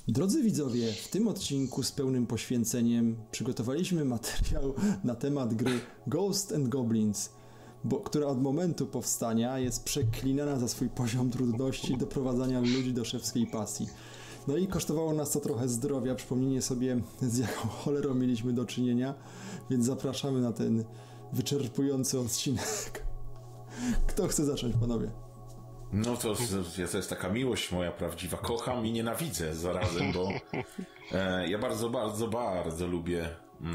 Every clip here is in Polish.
Drodzy widzowie, w tym odcinku z pełnym poświęceniem przygotowaliśmy materiał na temat gry Ghosts and Goblins, która od momentu powstania jest przeklinana za swój poziom trudności doprowadzania ludzi do szewskiej pasji. No i kosztowało nas to trochę zdrowia, przypomnienie sobie, z jaką cholerą mieliśmy do czynienia, więc zapraszamy na ten wyczerpujący odcinek. Kto chce zacząć, panowie? No to jest taka miłość moja prawdziwa. Kocham i nienawidzę zarazem, bo ja bardzo lubię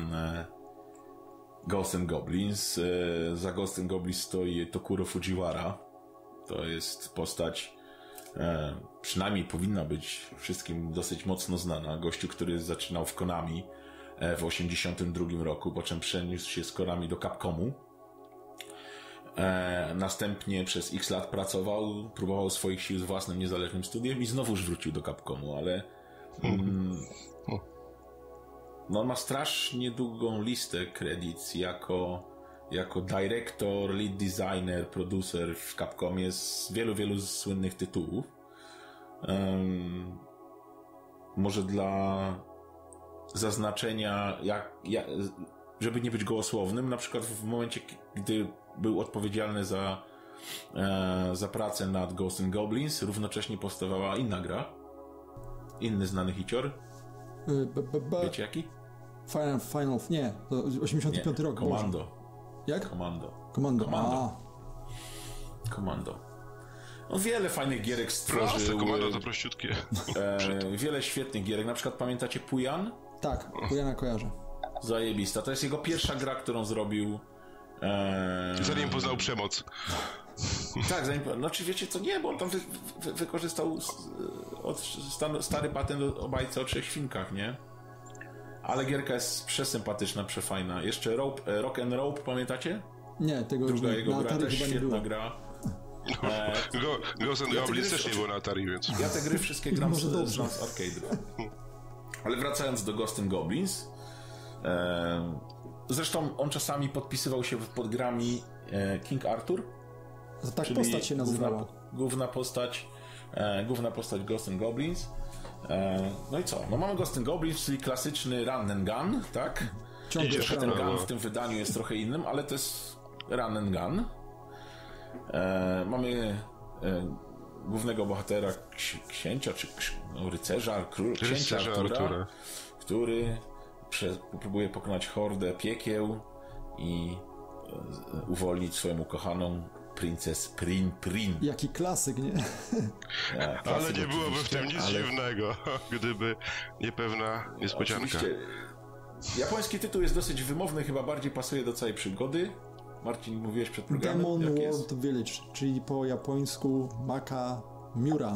Ghosts and Goblins. Za Ghosts and Goblins stoi Tokuro Fujiwara. To jest postać, przynajmniej powinna być wszystkim dosyć mocno znana. Gościu, który zaczynał w Konami w 1982 roku, po czym przeniósł się z Konami do Capcomu. Następnie przez x lat pracował, próbował swoich sił z własnym niezależnym studiem i znowuż wrócił do Capcomu, ale no on ma strasznie długą listę kredytów jako dyrektor, lead designer, producer w Capcomie z wielu słynnych tytułów. Może dla zaznaczenia, żeby nie być gołosłownym, na przykład w momencie, gdy był odpowiedzialny za pracę nad Ghosts and Goblins, równocześnie powstawała inna gra. Inny znany hicior. Wiecie jaki? Final, nie, to 85 rok. Commando. Boże. Jak? Commando. No, wiele fajnych gierek stworzył. Proste, Commando to prościutkie. Wiele świetnych gierek. Na przykład pamiętacie Puyan? Tak, Puyana kojarzę. Zajebista. To jest jego pierwsza gra, którą zrobił. Zanim poznał przemoc. Tak, znaczy wiecie co, nie, bo on tam wykorzystał stary patent o bajce o 3 świnkach, nie? Ale gierka jest przesympatyczna, przefajna. Jeszcze Rock and Rope, pamiętacie? Nie, tego druga już jego gra, też świetna gra. Ghosts and Goblins też nie było na Atari, więc... Ja te gry wszystkie gram z arcade'ów. Ale wracając do Ghosts and Goblins, zresztą on czasami podpisywał się pod grami King Arthur. To tak postać się nazywała. Główna postać Ghosts and Goblins. No i co? No mamy Ghosts and Goblins, czyli klasyczny run and gun, tak? Ten gun w tym wydaniu jest trochę innym, ale to jest run and gun. Mamy głównego bohatera, księcia, czy rycerza, księcia Artura, który próbuje pokonać hordę piekieł i uwolnić swoją ukochaną Princess Prin. Jaki klasyk, nie? Ja, klasyk, ale nie byłoby w tym nic dziwnego, gdyby nie pewna niespodzianka. Oczywiście. Japoński tytuł jest dosyć wymowny, chyba bardziej pasuje do całej przygody. Marcin, mówiłeś przed programem, Demon World Village, czyli po japońsku Maka-Miura.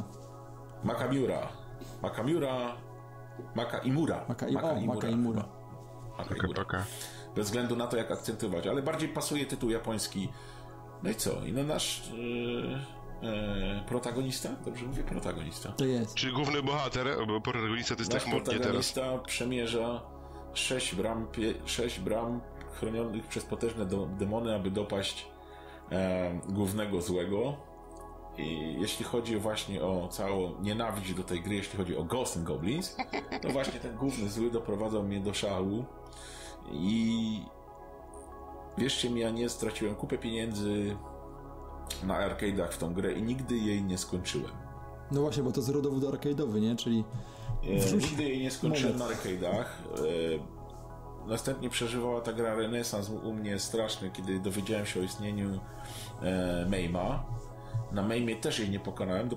Bez względu na to, jak akcentować, ale bardziej pasuje tytuł japoński. No i co? I no nasz protagonista? Dobrze mówię? Protagonista. To jest. Czyli główny bohater, bo protagonista to jest nasz tak modnie teraz. Protagonista przemierza 6 bram chronionych przez potężne demony, aby dopaść głównego złego. I jeśli chodzi właśnie o całą nienawiść do tej gry, jeśli chodzi o Ghosts and Goblins, to właśnie ten główny zły doprowadzał mnie do szału i wierzcie mi, ja nie straciłem kupę pieniędzy na arcade'ach w tą grę i nigdy jej nie skończyłem. No właśnie, bo to jest rodowód arcade'owy, nie? Czyli nigdy jej nie skończyłem na arcade'ach. Następnie przeżywała ta gra renesans u mnie straszny, kiedy dowiedziałem się o istnieniu Mayma. Na Maimie też jej nie pokonałem.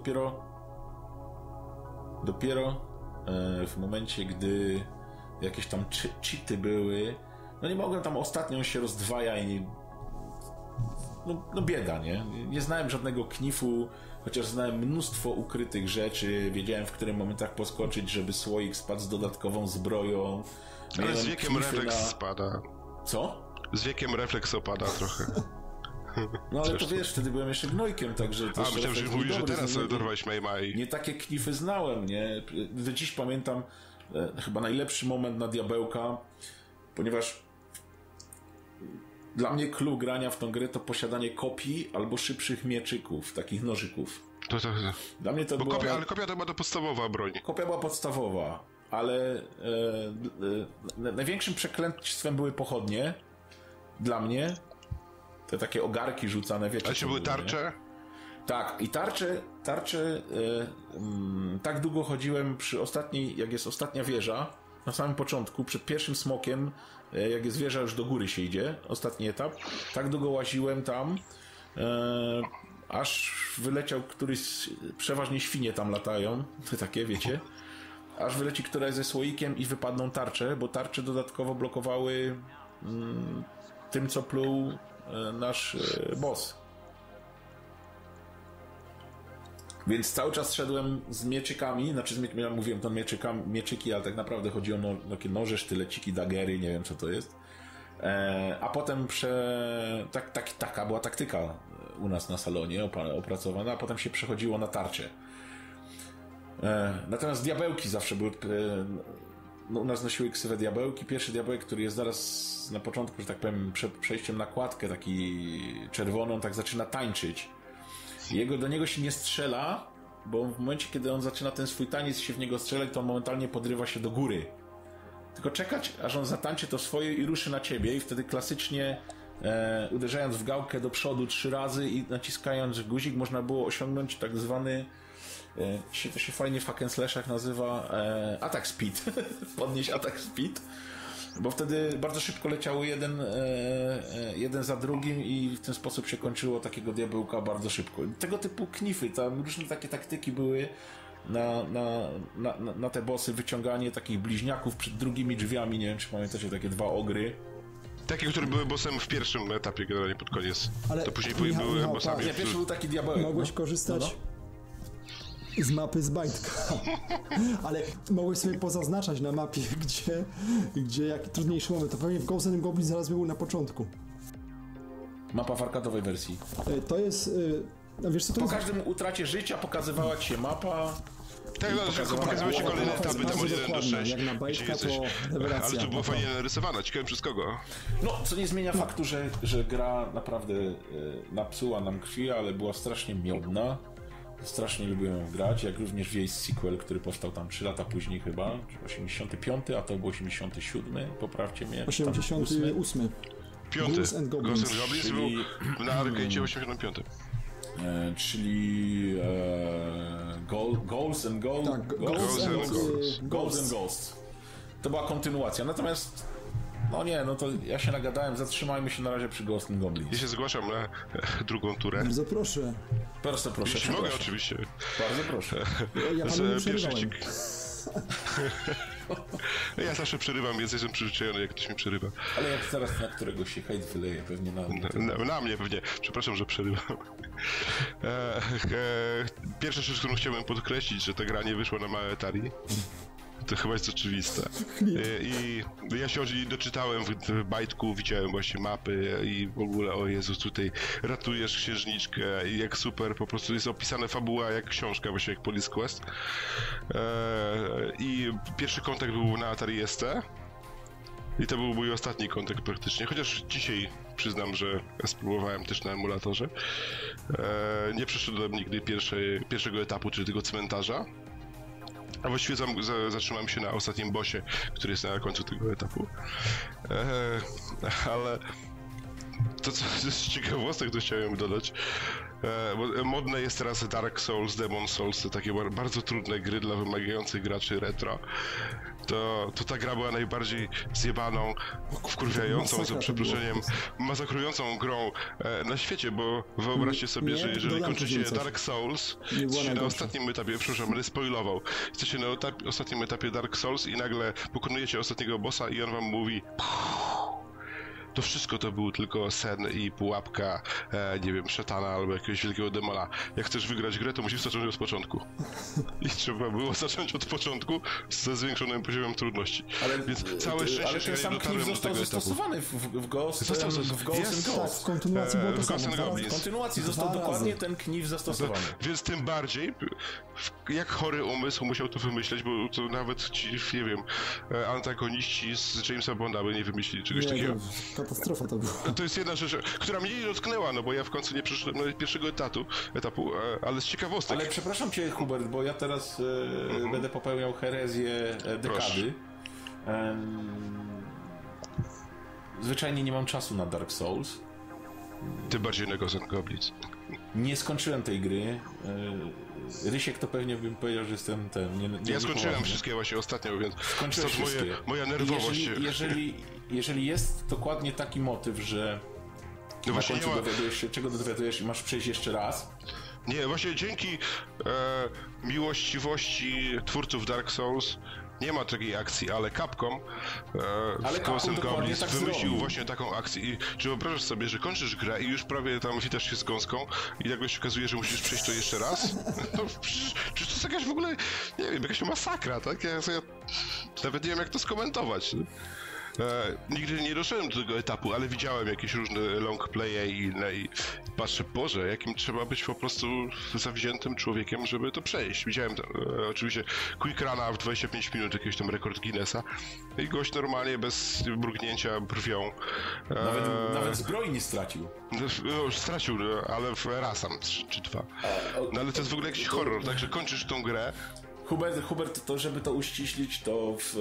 Dopiero w momencie, gdy jakieś tam cheaty były, no nie mogłem tam ostatnią się rozdwaja i no bieda, nie? Nie znałem żadnego knifu, chociaż znałem mnóstwo ukrytych rzeczy, wiedziałem, w których momentach poskoczyć, żeby słoik spadł z dodatkową zbroją. Ale z wiekiem refleks spada. Co? Z wiekiem refleks opada trochę. No ale to wiesz, wtedy byłem jeszcze gnojkiem, także... myślałem, że mówisz, że teraz dorwałeś Mayma i... Nie takie knify znałem, nie? Do dziś pamiętam chyba najlepszy moment na diabełka, ponieważ dla mnie clue grania w tą grę to posiadanie kopii albo szybszych mieczyków, takich nożyków. Dla mnie to bo była... ale kopia to była to podstawowa broń. Kopia była podstawowa, ale największym przeklęstwem były pochodnie. Dla mnie. Te takie ogarki rzucane, wiecie. A czy były tarcze? Nie? Tak, i tarcze tak długo chodziłem przy ostatniej, jak jest ostatnia wieża, na samym początku, przed pierwszym smokiem, jak jest wieża, już do góry się idzie, ostatni etap, tak długo łaziłem tam, aż wyleciał któryś, przeważnie świnie tam latają, takie wiecie, aż wyleci któraś ze słoikiem i wypadną tarcze, bo tarcze dodatkowo blokowały tym, co pluł nasz boss. Więc cały czas szedłem z mieczykami, znaczy ja mówiłem to mieczyki, ale tak naprawdę chodzi o takie noże, sztyleciki, dagery, nie wiem co to jest. A potem taka była taktyka u nas na salonie opracowana, a potem się przechodziło na tarcze. Natomiast diabełki zawsze były... u nas nosiły ksywę diabełki. Pierwszy diabełek, który jest zaraz na początku, że tak powiem, przed przejściem na kładkę, taki czerwoną, tak zaczyna tańczyć. Do niego się nie strzela, bo w momencie, kiedy on zaczyna ten swój taniec się w niego strzelać, to on momentalnie podrywa się do góry. Tylko czekać, aż on zatańczy to swoje i ruszy na ciebie i wtedy klasycznie uderzając w gałkę do przodu 3 razy i naciskając guzik można było osiągnąć tak zwany to się fajnie w hack and slashach nazywa attack speed. Podnieść attack speed. Bo wtedy bardzo szybko leciały jeden za drugim i w ten sposób się kończyło takiego diabełka bardzo szybko. Tego typu knify, tam różne takie taktyki były na te bossy, wyciąganie takich bliźniaków przed drugimi drzwiami, nie wiem czy pamiętacie, takie 2 ogry. Takie, które były bossem w pierwszym etapie, generalnie pod koniec. Ale to później były bossami. Nie, pierwszy był taki diabełek. Mogłeś korzystać z mapy z bajtka. Ale mogłeś sobie pozaznaczać na mapie, gdzie jaki trudniejszy moment. To pewnie w Ghosts and Goblins zaraz był na początku. Mapa w arkadowej wersji. To jest... wiesz co to jest? Po każdym utracie życia pokazywała ci się mapa. Tak, no, pokazywały się kolejne etapy, tam od 1 do 6. Jak na bajtka, to rewelacja. Ale to było fajnie narysowane, ciekawe przez kogo. No, co nie zmienia faktu, że gra naprawdę napsuła nam krwi, ale była strasznie miodna. Strasznie lubiłem ją grać, jak również w jej sequel, który powstał tam 3 lata później chyba, 85, a to był 87, poprawcie mnie. 88. Ghosts and Goblins był na Arcade'cie 85. Czyli Ghosts and Ghosts. Tak, Ghosts and Ghosts. To była kontynuacja, natomiast to ja się nagadałem, zatrzymajmy się na razie przy Ghosts and Goblins. Ja się zgłaszam na drugą turę. Bardzo proszę. Bardzo proszę. Jeśli mogę, oczywiście. Bardzo proszę. Ja panu nie przerywałem. Ja zawsze przerywam, więc jestem przyzwyczajony, jak ktoś mi przerywa. Ale jak zaraz na którego się hejt wyleje, pewnie na mnie pewnie. Przepraszam, że przerywam. Pierwsza rzecz, którą chciałbym podkreślić, że ta gra nie wyszła na małe Atari. To chyba jest oczywiste. I ja się doczytałem w bajtku, widziałem właśnie mapy i w ogóle, o Jezus, tutaj ratujesz księżniczkę i jak super, po prostu jest opisana fabuła jak książka, właśnie jak Police Quest. I pierwszy kontakt był na Atari ST. I to był mój ostatni kontakt praktycznie, chociaż dzisiaj przyznam, że spróbowałem też na emulatorze. Nie przeszedłem nigdy pierwszego etapu, czyli tego cmentarza. A właściwie zatrzymałem się na ostatnim bossie, który jest na końcu tego etapu. Ale to, co jest ciekawostek, to chciałem dodać. Bo modne jest teraz Dark Souls, Demon Souls, to takie bardzo trudne gry dla wymagających graczy retro. To ta gra była najbardziej zjebaną, wkurwiającą, za przeproszeniem, masakrującą grą na świecie, bo wyobraźcie sobie, że jeżeli kończycie Dark Souls, jesteście na ostatnim etapie, przepraszam, będę spoilował, jesteście na ostatnim etapie Dark Souls i nagle pokonujecie ostatniego bossa i on wam mówi: to wszystko to był tylko sen i pułapka, nie wiem, szatana albo jakiegoś wielkiego demona. Jak chcesz wygrać grę, to musisz zacząć od początku. I trzeba było zacząć od początku ze zwiększonym poziomem trudności. Więc całe szczęście, że ja nie dotarłem do tego zastosowany w Ghosts and Ghosts. W kontynuacji było to samo. W kontynuacji został dokładnie ten knif zastosowany. Więc tym bardziej, jak chory umysł musiał to wymyśleć, bo to nawet ci, nie wiem, antagoniści z Jamesa Bonda by nie wymyślili czegoś takiego. katastrofa to była. To jest jedna rzecz, która mnie nie dotknęła, no bo ja w końcu nie przeszedłem pierwszego etapu, ale z ciekawostek. Ale przepraszam cię, Hubert, bo ja teraz będę popełniał herezję dekady. Zwyczajnie nie mam czasu na Dark Souls. Tym bardziej na Ghosts and Goblins. Nie skończyłem tej gry. Rysiek to pewnie bym powiedział, że jestem ten... Ja skończyłem wszystkie właśnie ostatnio, więc skończyłeś wszystkie. Moja nerwowość... Jeżeli jest dokładnie taki motyw, że no na końcu dowiadujesz się, czego dowiadujesz i masz przejść jeszcze raz... Nie, właśnie dzięki miłościwości twórców Dark Souls nie ma takiej akcji, ale Capcom w Ghosts and Goblins tak wymyślił właśnie taką akcję. I czy wyobrażasz sobie, że kończysz grę i już prawie tam witasz się z gąską i nagle się okazuje, że musisz przejść to jeszcze raz? No przecież to jest jakaś w ogóle, nie wiem, jakaś masakra, tak? Ja nawet nie wiem, jak to skomentować. Nigdy nie doszedłem do tego etapu, ale widziałem jakieś różne long playe i inne i patrzę, Boże, jakim trzeba być po prostu zawziętym człowiekiem, żeby to przejść. Widziałem oczywiście quick runa w 25 minut, jakiegoś tam rekord Guinnessa i gość normalnie bez mrugnięcia brwią. Nawet zbroi nie stracił. No, stracił, ale raz tam, czy dwa. No ale to jest w ogóle jakiś horror, także kończysz tą grę. Hubert, to żeby to uściślić, to w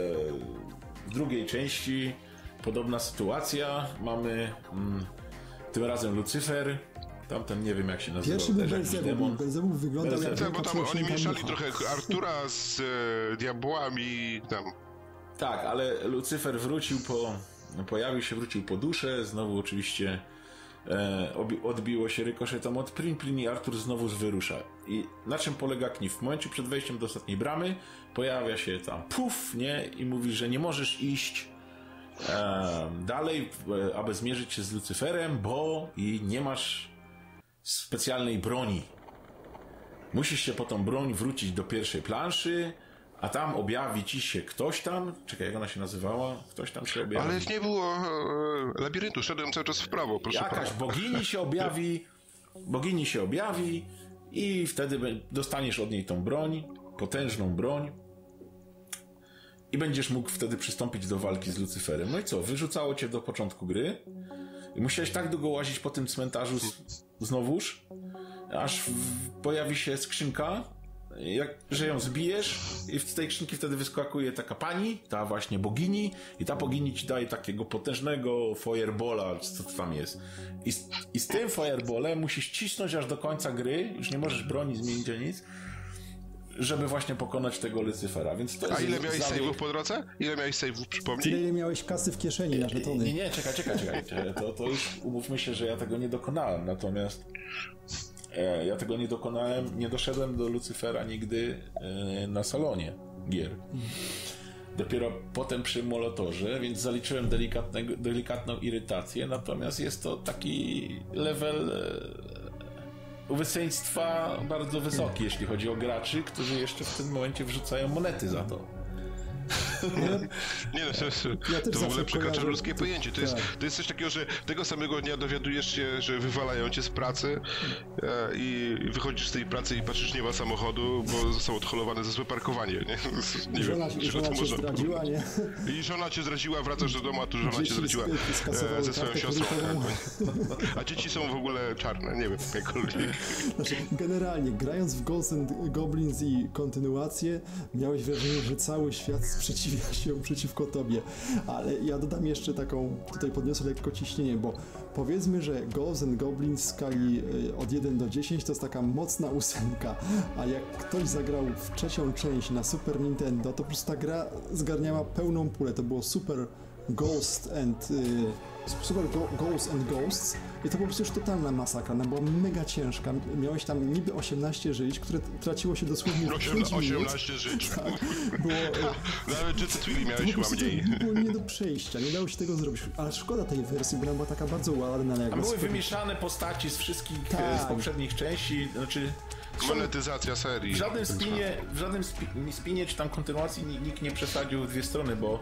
drugiej części podobna sytuacja. Mamy tym razem Lucyfer. Tamten nie wiem jak się nazywał. Pierwszy był Belzebub. Belzebub wyglądał jak... Bo tam oni mieszali trochę Artura z diabłami tam. Tak, ale Lucyfer pojawił się, wrócił po duszę. Znowu oczywiście odbiło się rykoszetem od Prin i Artur znowu wyrusza. I na czym polega knif? W momencie przed wejściem do ostatniej bramy pojawia się tam puf, nie? I mówi, że nie możesz iść dalej, aby zmierzyć się z Lucyferem, bo i nie masz specjalnej broni. Musisz się po tą broń wrócić do pierwszej planszy, a tam objawi ci się ktoś tam. Czekaj, jak ona się nazywała? Ktoś tam się objawi. Ale nie było labiryntu, szedłem cały czas w prawo, proszę pana. Jakaś bogini się objawi i wtedy dostaniesz od niej tą broń, potężną broń i będziesz mógł wtedy przystąpić do walki z Lucyferem. No i co? Wyrzucało cię do początku gry i musiałeś tak długo łazić po tym cmentarzu znowuż, aż pojawi się skrzynka, że ją zbijesz i z tej skrzynki wtedy wyskakuje taka pani, ta właśnie bogini i ta bogini ci daje takiego potężnego fireballa, co to tam jest. I z tym fireballem musisz cisnąć aż do końca gry, już nie możesz broni zmienić ani nic, żeby właśnie pokonać tego Lucyfera, więc to jest... A ile miałeś save'ów po drodze? Ile miałeś save'ów, przypomnij? Ile miałeś kasy w kieszeni na żetony? Nie, czekaj. To już umówmy się, że ja tego nie dokonałem, natomiast ja tego nie dokonałem, nie doszedłem do Lucyfera nigdy na salonie gier. Dopiero potem przy emulatorze, więc zaliczyłem delikatną irytację, natomiast jest to taki level uwyceństwa bardzo wysoki, jeśli chodzi o graczy, którzy jeszcze w tym momencie wrzucają monety za to. Nie no, to w ogóle przekracza ludzkie pojęcie. To jest coś takiego, że tego samego dnia dowiadujesz się, że wywalają cię z pracy i wychodzisz z tej pracy i patrzysz, nie ma samochodu, bo został odholowany za złe parkowanie, nie? Nie żona cię zdradziła, nie? I żona cię zdradziła, wracasz do domu, a tu żona cię zdradziła ze swoją siostrą. A dzieci są w ogóle czarne, nie wiem, jakkolwiek. Znaczy, generalnie, grając w Ghosts and Goblins i kontynuację, miałeś wrażenie, że cały świat sprzeciwia się przeciwko tobie, ale ja dodam jeszcze taką, tutaj podniosę lekko ciśnienie, bo powiedzmy, że Ghosts and Goblins w skali od 1 do 10 to jest taka mocna 8, a jak ktoś zagrał w trzecią część na Super Nintendo, to po prostu ta gra zgarniała pełną pulę, to było Super Ghosts and Ghosts i to po prostu już totalna masakra, ona była mega ciężka, miałeś tam niby 18 żyć, które traciło się dosłownie w 5 minut. 18 żyć. Tak, było... Nawet Jetwilli miałeś chyba mniej. To było nie do przejścia, nie dało się tego zrobić, ale szkoda tej wersji, bo ona była taka bardzo ładna. Tam były wymieszane postaci z wszystkich z poprzednich części, znaczy... Monetyzacja serii. W żadnym spinie czy tam kontynuacji nikt nie przesadził w dwie strony, bo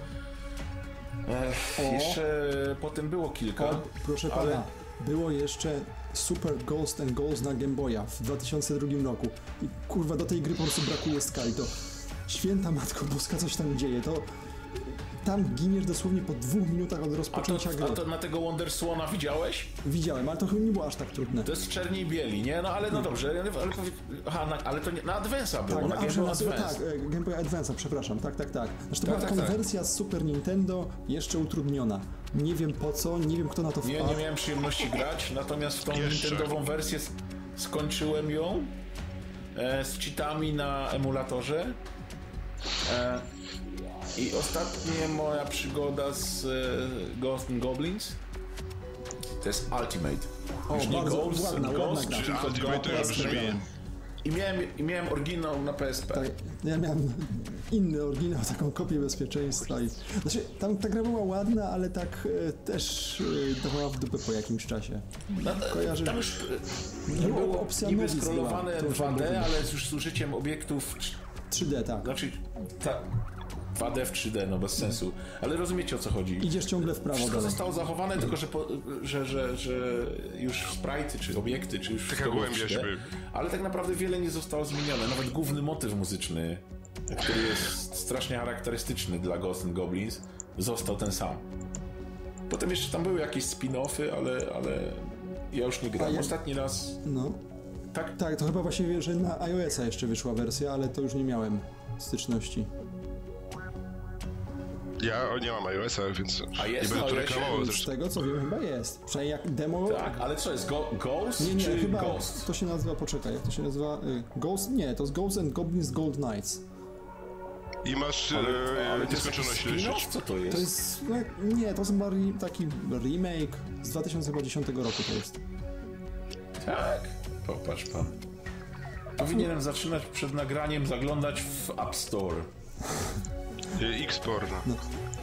jeszcze potem było kilka. Proszę pana, było jeszcze Super Ghost and Ghosts na Game Boya w 2002 roku i kurwa do tej gry po prostu brakuje skali, to święta Matko Boska coś tam dzieje, to tam giniesz dosłownie po 2 minutach od rozpoczęcia gry. A to na tego Wonderswana widziałeś? Widziałem, ale to chyba nie było aż tak trudne. To jest w czerni i bieli, nie? No ale no dobrze, ale to nie, na Advance'a było, na Game Boy Advance. Tak, Game Boy Advance'a, przepraszam, tak. Znaczy to była konwersja z Super Nintendo jeszcze utrudniona. Nie wiem po co, nie wiem kto na to wpadł. Nie miałem przyjemności grać, natomiast w tą Nintendową wersję skończyłem ją z cheatami na emulatorze. I ostatnia moja przygoda z Ghosts and Goblins to jest Ultimate. Już nie Ghosts, tylko Ultimate to już brzmi. I miałem oryginał na PSP. Tak, ja miałem inny oryginał, taką kopię bezpieczeństwa. Znaczy, ta gra była ładna, ale tak też dawała w dupę po jakimś czasie. Kojarzę, tam już było niby scrollowane 2D, ale już z użyciem obiektów 3D, tak. Znaczy, 2D w 3D, no bez sensu. Ale rozumiecie, o co chodzi. Idziesz ciągle w prawo. Wszystko zostało zachowane, tylko że już sprite'y, czy obiekty, czy już taka głębia 3D, ale tak naprawdę wiele nie zostało zmienione. Nawet główny motyw muzyczny, który jest strasznie charakterystyczny dla Ghosts and Goblins, został ten sam. Potem jeszcze tam były jakieś spin-offy, ale ja już nie grałem. Ostatni raz... No. Tak, to chyba właśnie, że na iOS-a jeszcze wyszła wersja, ale to już nie miałem styczności. Ja nie mam iOS-a, więc a jest nie będę tu reklamował. Z tego co wiem, chyba jest. Przynajmniej jak demo... Tak, ale co jest? Ghost nie, czy chyba Ghost? To się nazywa, poczekaj, jak to się nazywa? Ghost? Nie, to jest Ghosts and Goblins Gold Knights. I masz nieskończoność liczyć. Co to jest? To jest... Nie, to jest taki remake z 2010 roku to jest. Tak, popatrz pan. Powinienem zaczynać przed nagraniem zaglądać w App Store. X-Porno. No.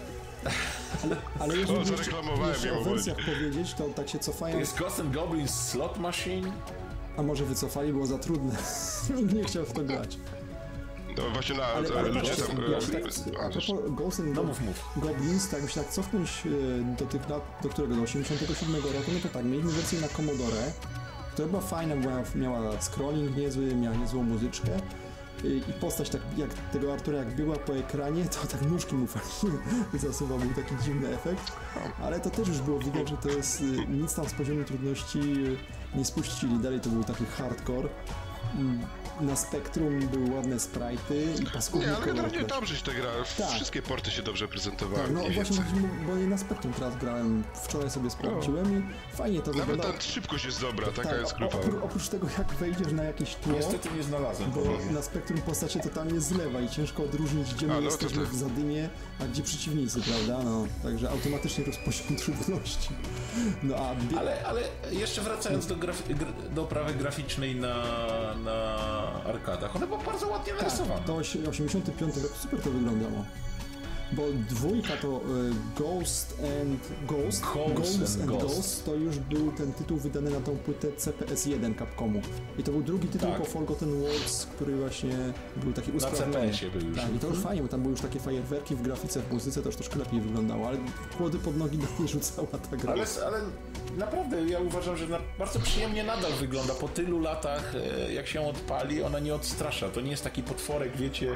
Ale jeżeli zareklamowałem jeszcze o wersjach powiedzieć, to tak się cofają... To jest Ghosts and Goblins Slot Machine? A może wycofali, było za trudne. Nikt nie chciał w to grać. No właśnie ludzie tam... A propos Ghosts and Goblins, tak jakby się tak cofnąć do tych lat, do którego? Do 87 roku, no to tak, mieliśmy wersję na Commodore, która była fajna, miała scrolling niezły, miała niezłą muzyczkę. I postać tak jak tego Artura jak była po ekranie, to tak nóżki mu fajnie zasuwał, był taki dziwny efekt, ale to też już było widać, że to jest nic tam z poziomu trudności nie spuścili, dalej to był taki hardcore. Na Spectrum były ładne sprite'y i paskudny Nie, ale kolor. generalnie dobrze się to gra, tak. Wszystkie porty się dobrze prezentowały. Tak, no właśnie, bo na Spectrum teraz grałem, wczoraj sobie sprawdziłem i fajnie to wygląda. Nawet ta szybkość jest dobra, taka tak, jest grupa. Oprócz tego jak wejdziesz na jakieś tło, niestety nie znalazłem. Bo na Spektrum postać się totalnie zlewa i ciężko odróżnić, gdzie my jesteśmy w zadymie, a gdzie przeciwnicy, prawda? No, także automatycznie rozpoziom trudności. No, ale jeszcze wracając do oprawy graficznej na arkadach, ona była bardzo ładnie narysowana. To 85 rok, super to wyglądało. Bo dwójka to Ghosts and Ghost to już był ten tytuł wydany na tą płytę CPS-1 Capcomu. I to był drugi tytuł po Forgotten Worlds, który właśnie był taki usprawniony. Na CPS-ie był już. Tak, i to już fajnie, bo tam były już takie fajerwerki w grafice, w muzyce, to już troszkę lepiej wyglądało, ale kłody pod nogi nie rzucała ta gra. Ale naprawdę ja uważam, że bardzo przyjemnie nadal wygląda. Po tylu latach, jak się odpali, ona nie odstrasza. To nie jest taki potworek, wiecie,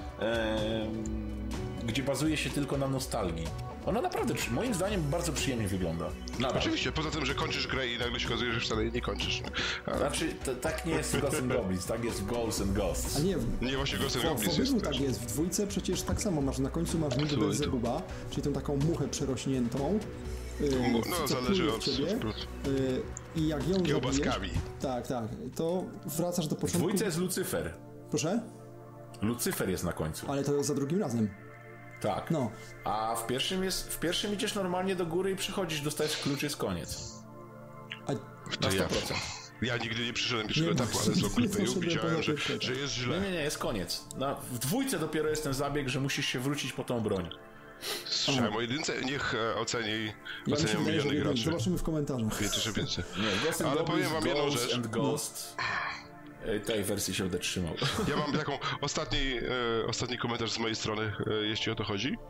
gdzie bazuje się tylko na nostalgii. Ona naprawdę, moim zdaniem, bardzo przyjemnie wygląda. Nadal. Oczywiście, poza tym, że kończysz grę i nagle się okazuje, że wcale jej nie kończysz. Ale... Znaczy, tak nie jest w Ghosts and Goblins, tak jest w Ghosts and Ghosts. A nie właśnie Ghosts and Goblins jest tak jest, w dwójce przecież tak samo masz, na końcu masz nigdy Belzebuba, czyli tą taką muchę przerośniętą. No, zależy od ciebie. I jak ją kiełbaskami. Tak, to wracasz do początku. W dwójce jest Lucyfer. Proszę? Lucyfer jest na końcu. Ale to za drugim razem. Tak. No. A w pierwszym idziesz normalnie do góry i przychodzisz, dostajesz klucz, jest koniec. Na 100%. Ja nigdy nie przyszedłem pierwszego etapu, ale z Oklipejów widziałem, że jest źle. Nie, jest koniec. W dwójce dopiero jest ten zabieg, że musisz się wrócić po tą broń. Słyszałem o jedynce, niech ocenią miliony graczy. Zobaczymy w komentarzach. Więcej. Nie, ale powiem wam jedną rzecz. Tej wersji się dotrzymał. Ja mam taką ostatni komentarz z mojej strony, jeśli o to chodzi.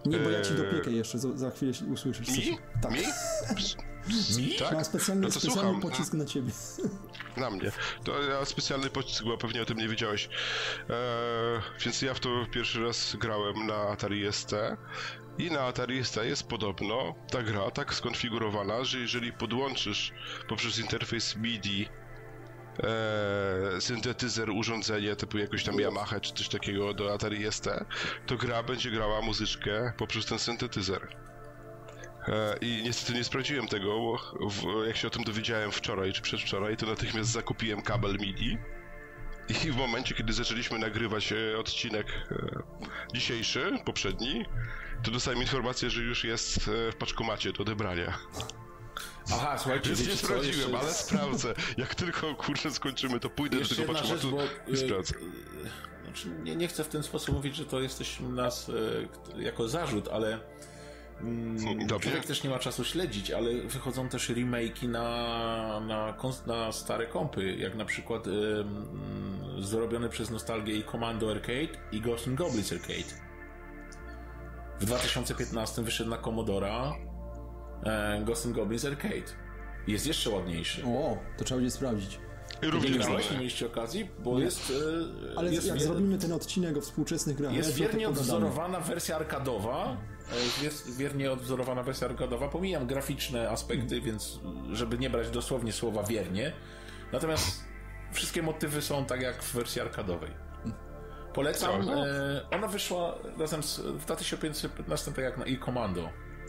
Nie, bo ja ci dopiekę jeszcze, za chwilę usłyszysz coś. Mi? Tak. Mi? Tak? Mam specjalny pocisk na ciebie. Na mnie. To ja specjalny pocisk, bo pewnie o tym nie wiedziałeś. Więc ja w to pierwszy raz grałem na Atari ST. I na Atari ST jest podobno ta gra tak skonfigurowana, że jeżeli podłączysz poprzez interfejs MIDI syntetyzer, urządzenie typu jakoś tam Yamaha czy coś takiego do Atari ST, to gra będzie grała muzyczkę poprzez ten syntetyzer. I niestety nie sprawdziłem tego, bo jak się o tym dowiedziałem wczoraj czy przedwczoraj, to natychmiast zakupiłem kabel MIDI i w momencie, kiedy zaczęliśmy nagrywać odcinek dzisiejszy, poprzedni, to dostałem informację, że już jest w paczkomacie do odebrania. Aha, słuchajcie, Więc nie sprawdziłem, ale sprawdzę. Jak tylko, kurczę, skończymy, to pójdę do tego paczkomatu i sprawdzę. Znaczy, nie chcę w ten sposób mówić, że to jesteśmy nas jako zarzut, ale człowiek też nie ma czasu śledzić, ale wychodzą też remake'i na stare kompy, jak na przykład zrobione przez Nostalgię i Commando Arcade i Ghosts and Goblins Arcade. W 2015 wyszedł na Commodora Ghosts and Goblins Arcade. Jest jeszcze ładniejszy. O, to trzeba będzie sprawdzić. Również grałeś, nie mieliście okazji, bo jest... Ale jest jak zrobimy ten odcinek o współczesnych grach... Jest wiernie odwzorowana wersja arkadowa. Jest wiernie odwzorowana wersja arkadowa. Pomijam graficzne aspekty, więc żeby nie brać dosłownie słowa wiernie. Natomiast wszystkie motywy są tak jak w wersji arkadowej. Polecam. Ona wyszła razem w 2015, tak jak na Commando.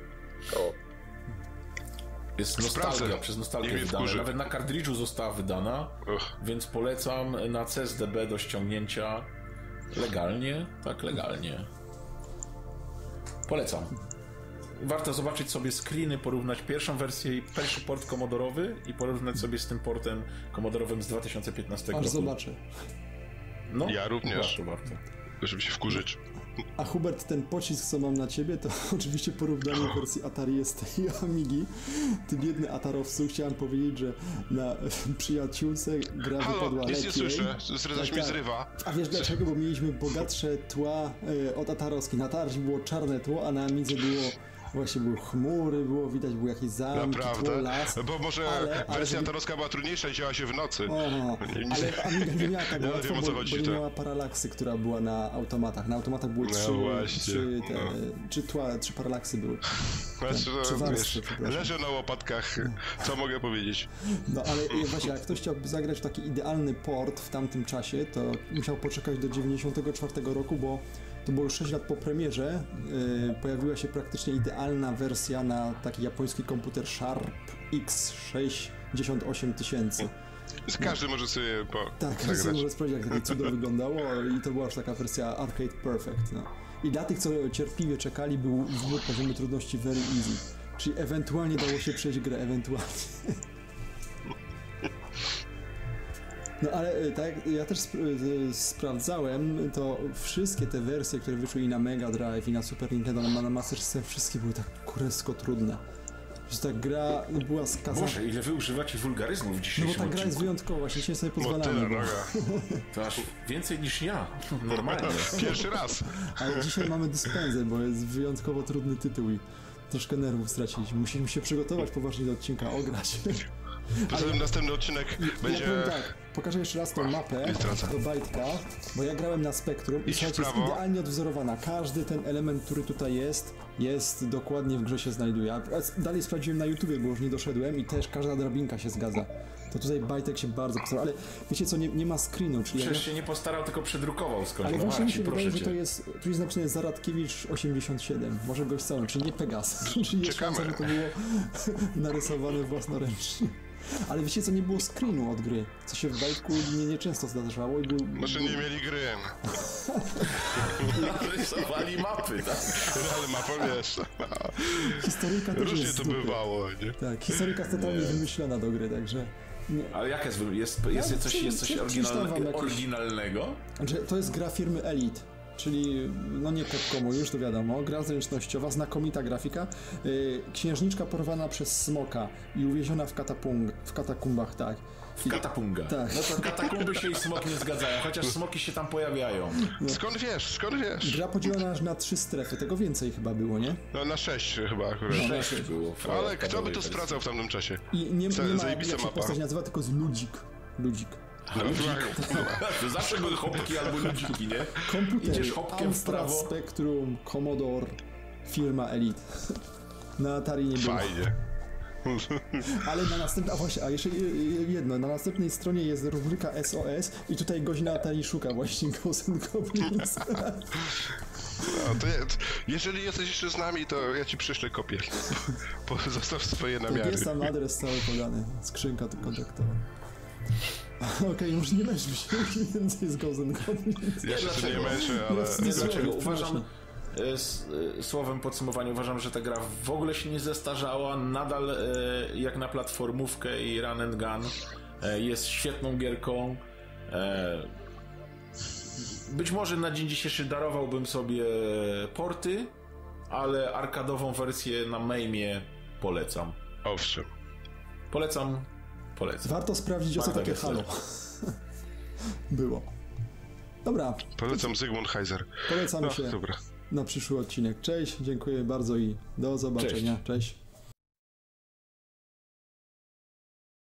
Jest Nostalgia, przez Nostalgię wydana. Nawet na kartridżu została wydana, więc polecam na CSDB do ściągnięcia legalnie. Tak, legalnie. Polecam. Warto zobaczyć sobie screeny, porównać pierwszą wersję, pierwszy port komodorowy i porównać sobie z tym portem komodorowym z 2015 roku. Zobaczę. No, ja również. Warto. Żeby się wkurzyć. A Hubert, ten pocisk, co mam na ciebie, to oczywiście porównanie wersji Atari ST i Amigi. Ty biedny atarowcu, chciałem powiedzieć, że na przyjaciółce gra wypadła lepiej. Nie słyszę, coś mi zrywa. A wiesz dlaczego? Bo mieliśmy bogatsze tła od atarowskich. Na Atari było czarne tło, a na Amidze były chmury, widać, był jakiś zamki, tło, las. Bo może wersja atarowska była trudniejsza i działa się w nocy. Ale Amiga nie miała tak łatwo, bo nie miała paralaksy, która była na automatach. Na automatach były trzy paralaksy były. Leżę na łopatkach, co mogę powiedzieć? No ale właśnie, jak ktoś chciałby zagrać w taki idealny port w tamtym czasie, to musiał poczekać do 94 roku, bo to było już 6 lat po premierze, pojawiła się praktycznie idealna wersja na taki japoński komputer Sharp X68000. Każdy może sobie każdy może sprawdzić, jak takie cudo wyglądało i to była już taka wersja Arcade Perfect. No. I dla tych, co cierpliwie czekali, był wybór poziomu trudności very easy. Czyli ewentualnie dało się przejść grę, ewentualnie. No ale tak, ja też sprawdzałem, to wszystkie te wersje, które wyszły i na Mega Drive, i na Super Nintendo, na Master System, wszystkie były tak kurewsko trudne. Że ta gra była skazana... Boże, ile wy używacie wulgaryzmów w dzisiejszym odcinku. No bo ta gra jest wyjątkowa, właśnie dzisiaj sobie pozwalamy. To aż więcej niż ja, normalnie. Pierwszy raz. Ale dzisiaj mamy dyspensę, bo jest wyjątkowo trudny tytuł i troszkę nerwów straciliśmy. Musimy się przygotować poważnie do odcinka, ograć. Poza tym następny odcinek będzie... Ja powiem tak, pokażę jeszcze raz tą mapę do Bajtka, bo ja grałem na Spectrum i słuchajcie, jest idealnie odwzorowana. Każdy ten element, który tutaj jest dokładnie w grze się znajduje. A dalej sprawdziłem na YouTubie, bo już nie doszedłem i też każda drabinka się zgadza. To tutaj Bajtek się bardzo postarał, ale wiecie co, nie ma screenu, czyli... Przecież się nie postarał, tylko przedrukował skąd. Ale właśnie mi się wydaje, że to jest... Tu jest napisane Zaradkiewicz 87, może gość cały, czyli nie Pegas. Czyli jest szansa, że to było narysowane własnoręcznie. Ale wiecie co, nie było screenu od gry, co się w Bajtku nieczęsto zdarzało i był... Może nie mieli gry. Narysowali mapy, tak? Ale mapa, wiesz. Historyjka też różnie jest to bywało, nie? Tak, historyjka jest totalnie wymyślona do gry, także... Nie. Ale jak jest coś oryginalnego? Znaczy, to jest gra firmy Elite. Czyli, no nie Capcomu, już to wiadomo, gra zręcznościowa, znakomita grafika, księżniczka porwana przez smoka i uwieziona w katakumbach, tak. w Katapunga. Tak. No to katakumby się i smok nie zgadzają, chociaż smoki się tam pojawiają. No. Skąd wiesz? Gra podzielona na 3 strefy, tego więcej chyba było, nie? No na 6 chyba akurat. 6 było. Ale kto by to sprawdzał w tamtym czasie? I nie ma, Zajebista jak się mapa. postać nazywa, tylko z ludzik. To zawsze były chopki albo ludziki, nie? Komputery, Idziesz hopkiem w Amstrad prawo. Spectrum, Commodore, firma Elite. Na Atari nie było. Fajnie. Ale na następnej, a jeszcze jedno, na następnej stronie jest rubryka SOS i tutaj gość na Atari szuka właśnie Ghosts and Goblins. No, jeżeli jesteś jeszcze z nami, to ja ci przyślę kopię. Zostaw swoje namiary. Jest tam adres cały podany, skrzynka tu kontaktowa. Okej, już nie męczmy się więcej z Ghosts and Goblins. Ja się tu nie męczę, ale... Nie, dlaczego? Uważam, słowem podsumowania, uważam, że ta gra w ogóle się nie zestarzała, nadal jak na platformówkę i run and gun jest świetną gierką. Być może na dzień dzisiejszy darowałbym sobie porty, ale arkadową wersję na MAME polecam. Owszem. Polecam. Warto sprawdzić, o co takie Halo było. Dobra. Polecam Zygmunt Heiser. Polecamy się dobra. na przyszły odcinek. Cześć, dziękuję bardzo i do zobaczenia. Cześć.